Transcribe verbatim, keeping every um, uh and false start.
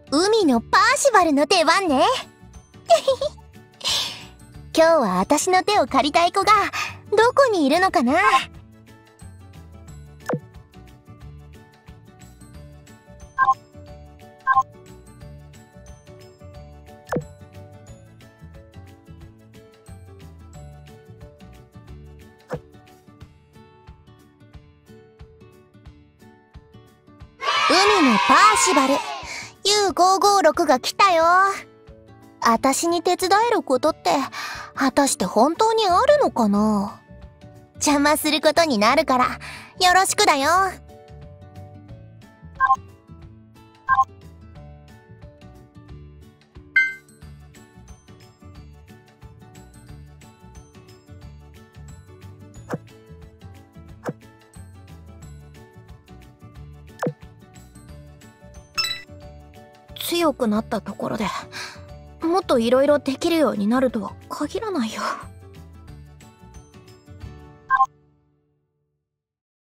海のパーシバルの出番ね。今日は私の手を借りたい子がどこにいるのかな。海のパーシバル ユーごーごーろく が来たよ。あたしに手伝えることって果たして本当にあるのかな。邪魔することになるからよろしくだよ。強くなったところでもっといろいろできるようになるとは限らないよ。